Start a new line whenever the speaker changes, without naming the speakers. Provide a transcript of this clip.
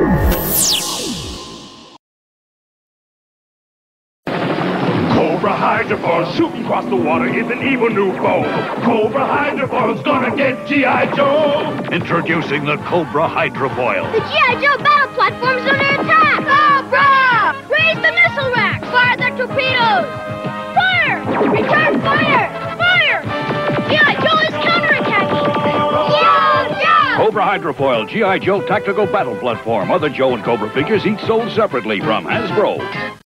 Cobra Hydrofoil shooting across the water is an evil new foe. Cobra Hydrofoil's gonna get G.I. Joe.
Introducing the Cobra Hydrofoil.
The G.I. Joe battle platform's under attack! Cobra! Raise the missile rack! Fire the torpedoes! Fire! Return fire! Fire! G.I. Joe is counterattacking! Yeah!
Cobra Hydrofoil, G.I. Joe tactical battle platform. Other Joe and Cobra figures each sold separately from Hasbro.